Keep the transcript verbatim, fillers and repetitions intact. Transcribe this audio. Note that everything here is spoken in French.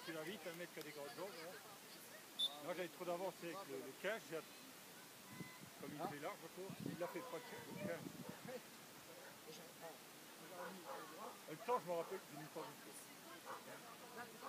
tu vas vite, un mec qui a des grandes jambes. Hein. Là, j'avais trop d'avance avec le, le quinze, j'ai comme il ah. fait large encore, il l'a fait pas le quinze. Le temps, je me rappelle que j'ai mis pas beaucoup.